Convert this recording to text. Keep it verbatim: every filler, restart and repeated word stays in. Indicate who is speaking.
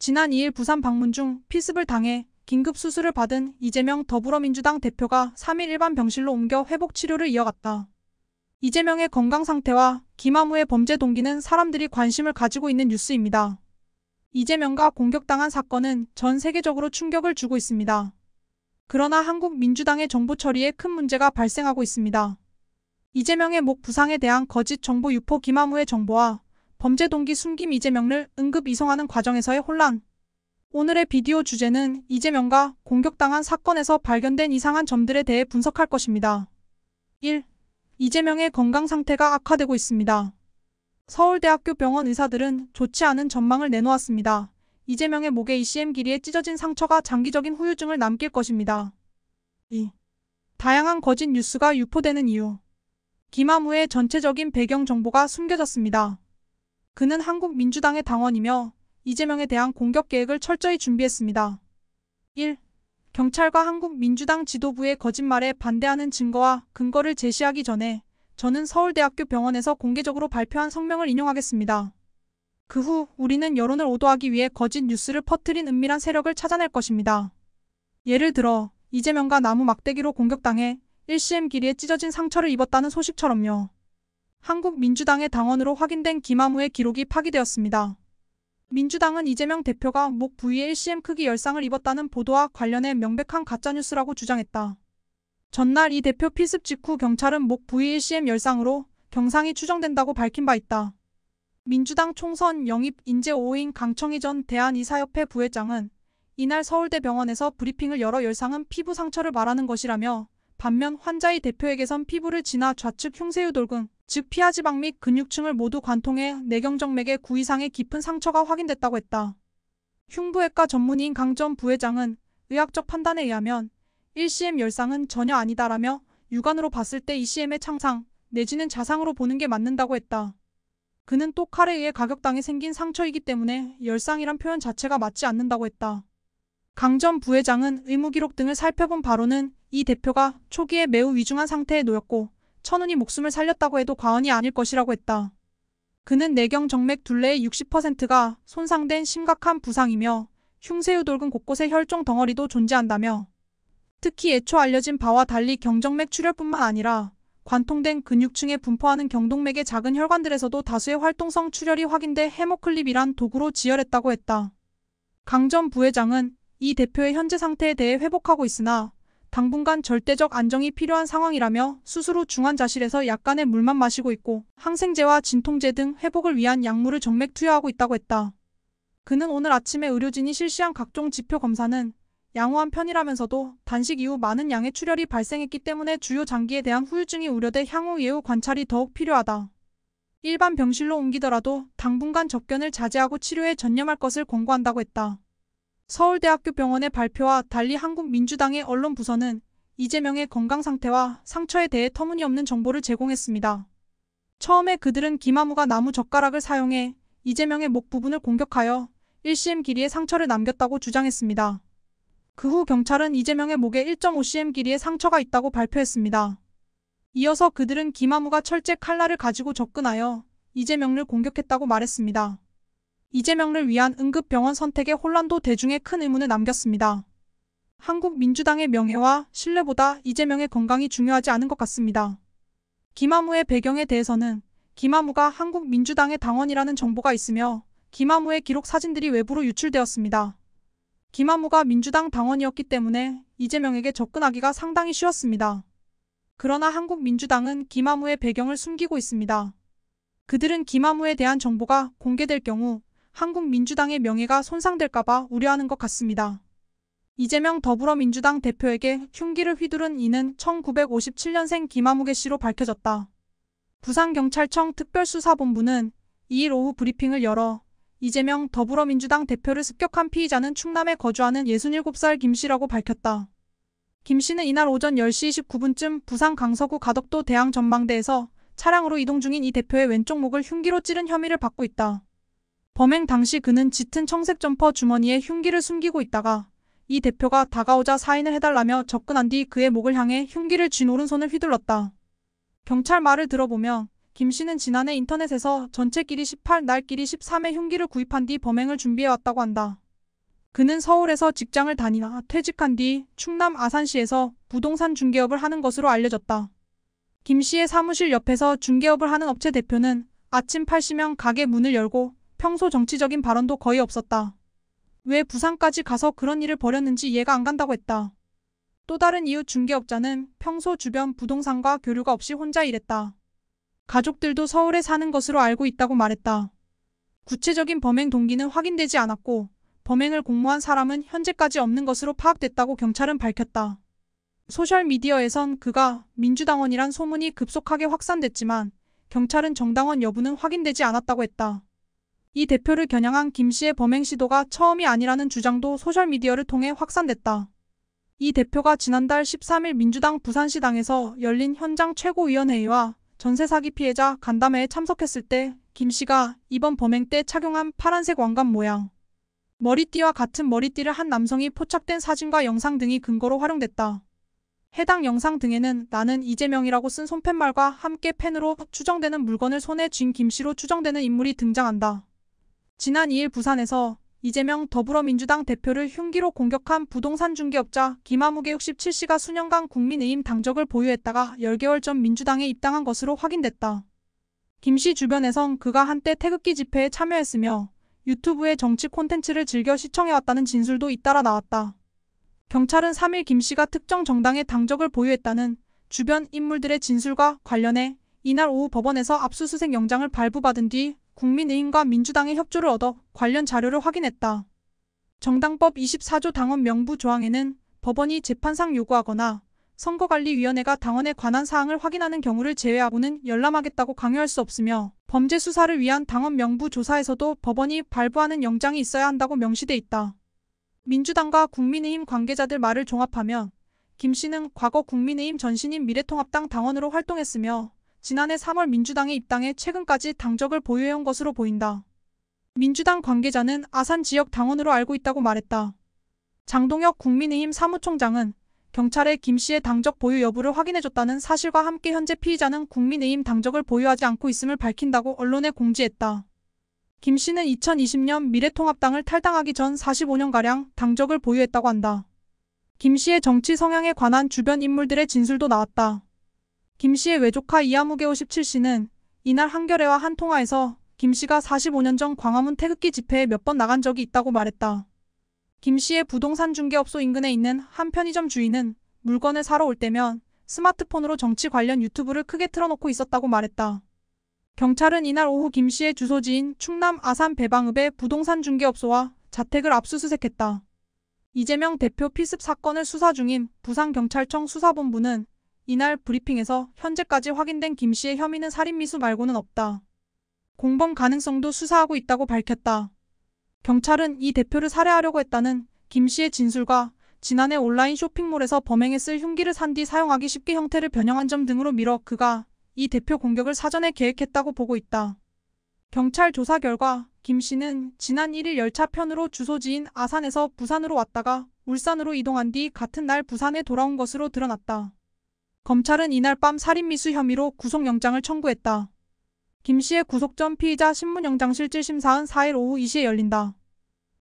Speaker 1: 지난 이 일 부산 방문 중 피습을 당해 긴급 수술을 받은 이재명 더불어민주당 대표가 삼 일 일반 병실로 옮겨 회복 치료를 이어갔다. 이재명의 건강 상태와 김아무의 범죄 동기는 사람들이 관심을 가지고 있는 뉴스입니다. 이재명과 공격당한 사건은 전 세계적으로 충격을 주고 있습니다. 그러나 한국 민주당의 정보 처리에 큰 문제가 발생하고 있습니다. 이재명의 목 부상에 대한 거짓 정보 유포, 김아무의 정보와 범죄 동기 숨김, 이재명을 응급 이송하는 과정에서의 혼란. 오늘의 비디오 주제는 이재명과 공격당한 사건에서 발견된 이상한 점들에 대해 분석할 것입니다. 일. 이재명의 건강 상태가 악화되고 있습니다. 서울대학교 병원 의사들은 좋지 않은 전망을 내놓았습니다. 이재명의 목에 이씨엠 길이에 찢어진 상처가 장기적인 후유증을 남길 것입니다. 이. 다양한 거짓 뉴스가 유포되는 이유. 김아무의 전체적인 배경 정보가 숨겨졌습니다. 그는 한국 민주당의 당원이며 이재명에 대한 공격 계획을 철저히 준비했습니다. 일. 경찰과 한국 민주당 지도부의 거짓말에 반대하는 증거와 근거를 제시하기 전에 저는 서울대학교 병원에서 공개적으로 발표한 성명을 인용하겠습니다. 그 후 우리는 여론을 오도하기 위해 거짓 뉴스를 퍼뜨린 은밀한 세력을 찾아낼 것입니다. 예를 들어 이재명과 나무 막대기로 공격당해 일씨엠 길이에 찢어진 상처를 입었다는 소식처럼요. 한국 민주당의 당원으로 확인된 김아무의 기록이 파기되었습니다. 민주당은 이재명 대표가 목 부위에 일씨엠 크기 열상을 입었다는 보도와 관련해 명백한 가짜뉴스라고 주장했다. 전날 이 대표 피습 직후 경찰은 목 부위 일씨엠 열상으로 경상이 추정된다고 밝힌 바 있다. 민주당 총선 영입 인재 오 호인 강청희 전 대한의사협회 부회장은 이날 서울대병원에서 브리핑을 열어 열상은 피부 상처를 말하는 것이라며, 반면 환자의 대표에게선 피부를 지나 좌측 흉쇄유돌근, 즉 피하지방 및 근육층을 모두 관통해 내경정맥의 구 이상의 깊은 상처가 확인됐다고 했다. 흉부외과 전문의인 강 전 부회장은 의학적 판단에 의하면 일씨엠 열상은 전혀 아니다라며 육안으로 봤을 때 이씨엠의 창상 내지는 자상으로 보는 게 맞는다고 했다. 그는 또 칼에 의해 가격당해 생긴 상처이기 때문에 열상이란 표현 자체가 맞지 않는다고 했다. 강 전 부회장은 의무기록 등을 살펴본 바로는 이 대표가 초기에 매우 위중한 상태에 놓였고 천운이 목숨을 살렸다고 해도 과언이 아닐 것이라고 했다. 그는 내경 정맥 둘레의 육십 퍼센트가 손상된 심각한 부상이며 흉쇄유돌근 곳곳에 혈종 덩어리도 존재한다며, 특히 애초 알려진 바와 달리 경정맥 출혈뿐만 아니라 관통된 근육층에 분포하는 경동맥의 작은 혈관들에서도 다수의 활동성 출혈이 확인돼 헤모클립이란 도구로 지혈했다고 했다. 강 전 부회장은 이 대표의 현재 상태에 대해 회복하고 있으나 당분간 절대적 안정이 필요한 상황이라며 수술 후 중환자실에서 약간의 물만 마시고 있고 항생제와 진통제 등 회복을 위한 약물을 정맥 투여하고 있다고 했다. 그는 오늘 아침에 의료진이 실시한 각종 지표 검사는 양호한 편이라면서도 단식 이후 많은 양의 출혈이 발생했기 때문에 주요 장기에 대한 후유증이 우려돼 향후 예후 관찰이 더욱 필요하다. 일반 병실로 옮기더라도 당분간 접견을 자제하고 치료에 전념할 것을 권고한다고 했다. 서울대학교 병원의 발표와 달리 한국 민주당의 언론 부서는 이재명의 건강 상태와 상처에 대해 터무니없는 정보를 제공했습니다. 처음에 그들은 김아무가 나무 젓가락을 사용해 이재명의 목 부분을 공격하여 일씨엠 길이의 상처를 남겼다고 주장했습니다. 그 후 경찰은 이재명의 목에 일 점 오 씨엠 길이의 상처가 있다고 발표했습니다. 이어서 그들은 김아무가 철제 칼날을 가지고 접근하여 이재명을 공격했다고 말했습니다. 이재명을 위한 응급병원 선택의 혼란도 대중에 큰 의문을 남겼습니다. 한국 민주당의 명예와 신뢰보다 이재명의 건강이 중요하지 않은 것 같습니다. 김아무의 배경에 대해서는 김아무가 한국 민주당의 당원이라는 정보가 있으며 김아무의 기록 사진들이 외부로 유출되었습니다. 김아무가 민주당 당원이었기 때문에 이재명에게 접근하기가 상당히 쉬웠습니다. 그러나 한국 민주당은 김아무의 배경을 숨기고 있습니다. 그들은 김아무에 대한 정보가 공개될 경우 한국 민주당의 명예가 손상될까봐 우려하는 것 같습니다. 이재명 더불어민주당 대표에게 흉기를 휘두른 이는 천구백오십칠 년생 김아무개 씨로 밝혀졌다. 부산경찰청 특별수사본부는 이 일 오후 브리핑을 열어 이재명 더불어민주당 대표를 습격한 피의자는 충남에 거주하는 예순일곱 살 김 씨라고 밝혔다. 김 씨는 이날 오전 열 시 이십구 분쯤 부산 강서구 가덕도 대항 전망대에서 차량으로 이동 중인 이 대표의 왼쪽 목을 흉기로 찌른 혐의를 받고 있다. 범행 당시 그는 짙은 청색 점퍼 주머니에 흉기를 숨기고 있다가 이 대표가 다가오자 사인을 해달라며 접근한 뒤 그의 목을 향해 흉기를 쥔 오른손을 휘둘렀다. 경찰 말을 들어보면 김 씨는 지난해 인터넷에서 전체 길이 십팔, 날 길이 십삼의 흉기를 구입한 뒤 범행을 준비해왔다고 한다. 그는 서울에서 직장을 다니나 퇴직한 뒤 충남 아산시에서 부동산 중개업을 하는 것으로 알려졌다. 김 씨의 사무실 옆에서 중개업을 하는 업체 대표는 아침 팔 시면 가게 문을 열고 평소 정치적인 발언도 거의 없었다. 왜 부산까지 가서 그런 일을 벌였는지 이해가 안 간다고 했다. 또 다른 이웃 중개업자는 평소 주변 부동산과 교류가 없이 혼자 일했다. 가족들도 서울에 사는 것으로 알고 있다고 말했다. 구체적인 범행 동기는 확인되지 않았고 범행을 공모한 사람은 현재까지 없는 것으로 파악됐다고 경찰은 밝혔다. 소셜미디어에선 그가 민주당원이란 소문이 급속하게 확산됐지만 경찰은 정당원 여부는 확인되지 않았다고 했다. 이 대표를 겨냥한 김 씨의 범행 시도가 처음이 아니라는 주장도 소셜미디어를 통해 확산됐다. 이 대표가 지난달 십삼 일 민주당 부산시당에서 열린 현장 최고위원회의와 전세 사기 피해자 간담회에 참석했을 때 김 씨가 이번 범행 때 착용한 파란색 왕관 모양 머리띠와 같은 머리띠를 한 남성이 포착된 사진과 영상 등이 근거로 활용됐다. 해당 영상 등에는 나는 이재명이라고 쓴 손팻말과 함께 펜으로 추정되는 물건을 손에 쥔 김 씨로 추정되는 인물이 등장한다. 지난 이 일 부산에서 이재명 더불어민주당 대표를 흉기로 공격한 부동산 중개업자 김아무개 육십칠 세가 수년간 국민의힘 당적을 보유했다가 열 개월 전 민주당에 입당한 것으로 확인됐다. 김 씨 주변에선 그가 한때 태극기 집회에 참여했으며 유튜브에 정치 콘텐츠를 즐겨 시청해왔다는 진술도 잇따라 나왔다. 경찰은 삼 일 김 씨가 특정 정당의 당적을 보유했다는 주변 인물들의 진술과 관련해 이날 오후 법원에서 압수수색 영장을 발부받은 뒤 국민의힘과 민주당의 협조를 얻어 관련 자료를 확인했다. 정당법 이십사 조 당원 명부 조항에는 법원이 재판상 요구하거나 선거관리위원회가 당원에 관한 사항을 확인하는 경우를 제외하고는 열람하겠다고 강요할 수 없으며 범죄 수사를 위한 당원 명부 조사에서도 법원이 발부하는 영장이 있어야 한다고 명시돼 있다. 민주당과 국민의힘 관계자들 말을 종합하면 김 씨는 과거 국민의힘 전신인 미래통합당 당원으로 활동했으며 지난해 삼 월 민주당에 입당해 최근까지 당적을 보유해온 것으로 보인다. 민주당 관계자는 아산 지역 당원으로 알고 있다고 말했다. 장동혁 국민의힘 사무총장은 경찰에 김 씨의 당적 보유 여부를 확인해줬다는 사실과 함께 현재 피의자는 국민의힘 당적을 보유하지 않고 있음을 밝힌다고 언론에 공지했다. 김 씨는 이천이십 년 미래통합당을 탈당하기 전 사십오 년가량 당적을 보유했다고 한다. 김 씨의 정치 성향에 관한 주변 인물들의 진술도 나왔다. 김 씨의 외조카 이아무개 오십칠 세는 이날 한겨레와 한 통화에서 김 씨가 사십오 년 전 광화문 태극기 집회에 몇 번 나간 적이 있다고 말했다. 김 씨의 부동산 중개업소 인근에 있는 한 편의점 주인은 물건을 사러 올 때면 스마트폰으로 정치 관련 유튜브를 크게 틀어놓고 있었다고 말했다. 경찰은 이날 오후 김 씨의 주소지인 충남 아산 배방읍의 부동산 중개업소와 자택을 압수수색했다. 이재명 대표 피습 사건을 수사 중인 부산경찰청 수사본부는 이날 브리핑에서 현재까지 확인된 김 씨의 혐의는 살인미수 말고는 없다. 공범 가능성도 수사하고 있다고 밝혔다. 경찰은 이 대표를 살해하려고 했다는 김 씨의 진술과 지난해 온라인 쇼핑몰에서 범행했을 흉기를 산 뒤 사용하기 쉽게 형태를 변형한 점 등으로 미뤄 그가 이 대표 공격을 사전에 계획했다고 보고 있다. 경찰 조사 결과 김 씨는 지난 일 일 열차편으로 주소지인 아산에서 부산으로 왔다가 울산으로 이동한 뒤 같은 날 부산에 돌아온 것으로 드러났다. 검찰은 이날 밤 살인미수 혐의로 구속영장을 청구했다. 김 씨의 구속 전 피의자 신문영장실질 심사는 사 일 오후 이 시에 열린다.